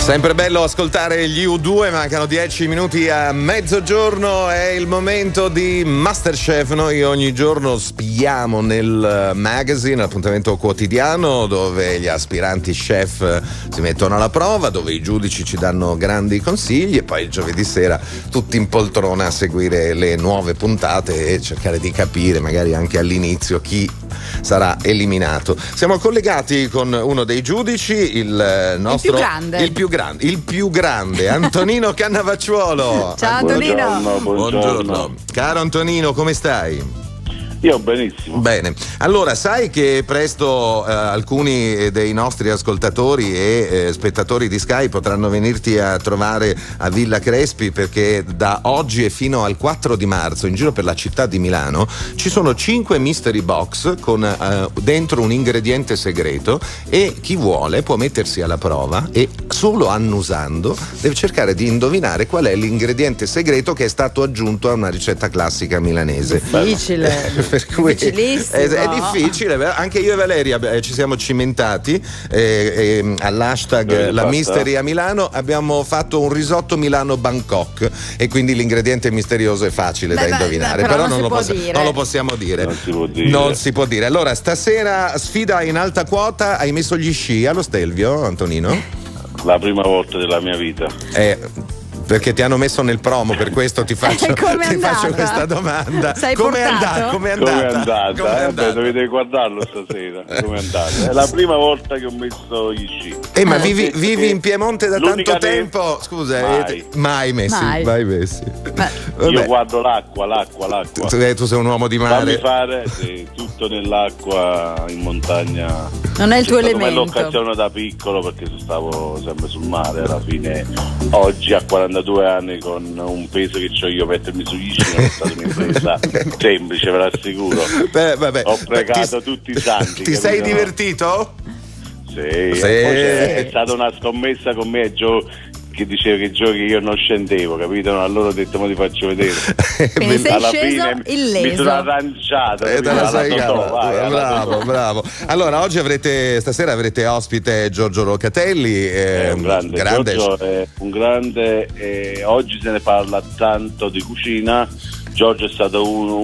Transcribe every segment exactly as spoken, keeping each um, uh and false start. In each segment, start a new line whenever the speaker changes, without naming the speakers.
Sempre bello ascoltare gli U due, mancano dieci minuti a mezzogiorno, è il momento di Masterchef. Noi ogni giorno spiamo nel magazine, appuntamento quotidiano dove gli aspiranti chef si mettono alla prova, dove i giudici ci danno grandi consigli e poi il giovedì sera tutti in poltrona a seguire le nuove puntate e cercare di capire magari anche all'inizio chi sarà eliminato. Siamo collegati con uno dei giudici, il nostro
il più grande,
il più grande, il più grande Antonino Cannavacciuolo.
Ciao Antonino.
Buongiorno, buongiorno.
Buongiorno. Caro Antonino, come stai?
Io benissimo.
Bene, allora sai che presto eh, alcuni dei nostri ascoltatori e eh, spettatori di Sky potranno venirti a trovare a Villa Crespi, perché da oggi e fino al quattro di marzo in giro per la città di Milano ci sono cinque mystery box con eh, dentro un ingrediente segreto e chi vuole può mettersi alla prova e solo annusando deve cercare di indovinare qual è l'ingrediente segreto che è stato aggiunto a una ricetta classica milanese.
Difficile.
Per cui è, è
no?
difficile, anche io e Valeria eh, ci siamo cimentati eh, eh, all'hashtag la Mystery a Milano, abbiamo fatto un risotto Milano-Bangkok e quindi l'ingrediente misterioso è facile
beh,
da indovinare,
beh, però,
però
non,
non, lo
può
posso,
dire.
non lo possiamo dire.
Non si può dire.
Non si può dire. Allora, stasera sfida in alta quota, hai messo gli sci allo Stelvio, Antonino?
La prima volta della mia vita.
Eh, perché ti hanno messo nel promo, per questo ti faccio, ti faccio questa domanda.
Sei
come è
portato?
andata? Come è
Come
andata?
è andata?
Com'è
Eh,
andata?
beh, dovete guardarlo stasera. Come è andata? È la prima volta che ho messo gli sci.
Eh, ma
Eh,
vivi,
sì,
vivi
sì.
in Piemonte da
L'unica
tanto
ne-
tempo? Scusa,
Mai.
eh, mai messi,
Mai.
mai messi.
Beh,
Vabbè,
Io guardo l'acqua, l'acqua, l'acqua.
tu, eh, tu sei un uomo di
Fammi
mare.
fare sì, tutto nell'acqua, in montagna.
non è il tuo
È stata
elemento.
l'occasione da piccolo perché stavo sempre sul mare. Alla fine, oggi a quarantadue anni, con un peso che ho io, mettermi sugli sci non è stata un'impresa semplice, ve l'assicuro.
Beh, vabbè.
Ho pregato
Ti-
tutti i santi.
Ti sei
capito?
divertito?
Sì,
Sì.
e poi c'è- è stata una scommessa con me, Gio, che diceva che giochi io non scendevo, capito? Allora ho detto, ma ti faccio vedere.
Quindi sei
Alla
sceso
fine
illeso.
mi sono arrangiato,
Eh, te
capito?
la
Alla
sei
Totò,
cavata.
vai, alla
bravo,
Totò.
bravo. Allora, oggi avrete, stasera avrete ospite Giorgio Locatelli.
È un grande,
grande
Giorgio è un grande e oggi se ne parla tanto di cucina. Giorgio è stato uno,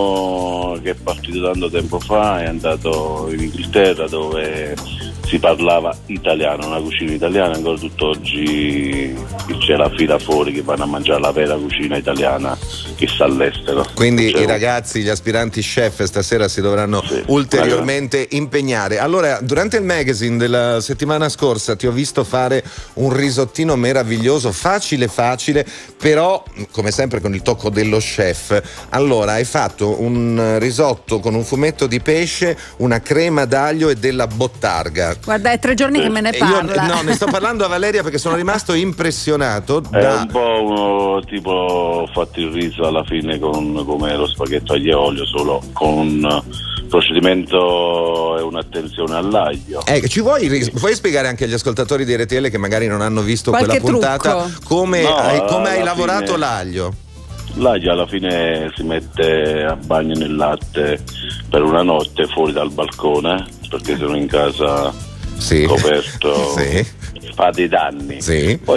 uno che è partito tanto tempo fa, è andato in Inghilterra dove si parlava italiano, una cucina italiana. Ancora tutt'oggi c'è la fila fuori che vanno a mangiare la vera cucina italiana che sta all'estero.
Quindi
Cioè,
i ragazzi, gli aspiranti chef stasera si dovranno
Sì,
ulteriormente impegnare. Allora, durante il magazine della settimana scorsa ti ho visto fare un risottino meraviglioso, facile facile, però come sempre con il tocco dello chef. Allora, hai fatto un risotto con un fumetto di pesce, una crema d'aglio e della bottarga.
Guarda, è tre giorni che me ne
E io
parla.
no, ne sto parlando a Valeria perché sono rimasto impressionato
È
da...
un po' uno tipo, ho fatto il riso alla fine con come lo spaghetto aglio e olio, solo con procedimento e un'attenzione all'aglio.
Eh, ci vuoi, ris- puoi spiegare anche agli ascoltatori di R T L che magari non hanno visto
Qualche
quella puntata
trucco?
come
No,
hai, come hai
alla
lavorato
fine-
l'aglio?
L'aglio alla fine si mette a bagno nel latte per una notte fuori dal balcone, perché se no in casa
Sì.
coperto
Sì.
fa dei danni.
Sì.
Poi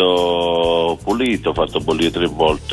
fatto pulito, fatto bollire tre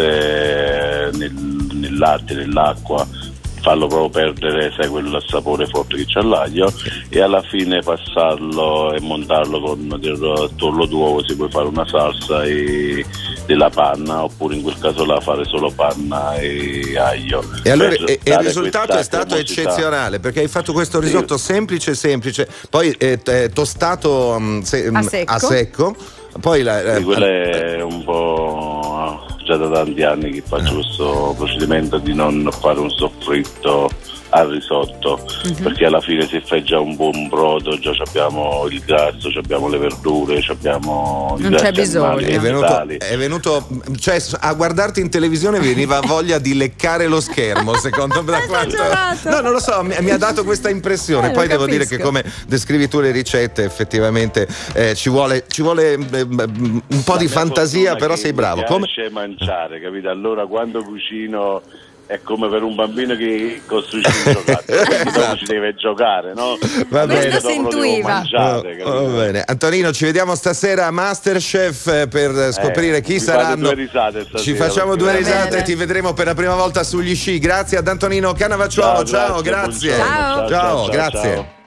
volte nel, nel latte, nell'acqua, farlo proprio perdere, sai, quel sapore forte che c'ha l'aglio, e alla fine passarlo e montarlo con del torlo d'uovo. Si può fare una salsa e della panna, oppure in quel caso là fare solo panna e aglio.
E allora
Per
e- e il
dare
risultato
questa
è stato
cremosità.
eccezionale, perché hai fatto questo risotto semplice semplice, poi eh, t- eh, tostato um, se-
A secco.
a secco, poi la,
Sì,
eh,
quello è un po' già da tanti anni che faccio questo procedimento di non fare un soffritto al risotto,
Mhm.
perché alla fine si fa già un buon brodo, già abbiamo il grasso, abbiamo le verdure, abbiamo i
Non c'è
grassi animali
bisogno.
è venuto,
vegetali.
è venuto, cioè a guardarti in televisione veniva voglia di leccare lo schermo, secondo me. Da quanto...
Esagerato.
No, non lo so, mi, mi ha dato questa impressione.
Eh,
Poi
lo
devo dire
capisco.
che come descrivi tu le ricette, effettivamente eh, ci vuole, ci vuole eh, un po'
La
di
mia
fantasia,
fortuna
però
che
sei bravo.
Mi
Come...
piace mangiare, capito? Allora quando cucino è come per un bambino che costruisce un giocattolo, quindi dopo ci deve giocare, no?
Va bene.
Questo si intuiva.
Mangiare,
oh, va bene. Antonino, ci vediamo stasera a Masterchef per scoprire
eh,
chi
ci fate
saranno.
Due risate stasera,
ci facciamo due risate e ti vedremo per la prima volta sugli sci. Grazie ad Antonino Cannavacciuolo. Ciao,
ciao,
grazie.
grazie.
Ciao.
Ciao, ciao, ciao, grazie.
Ciao.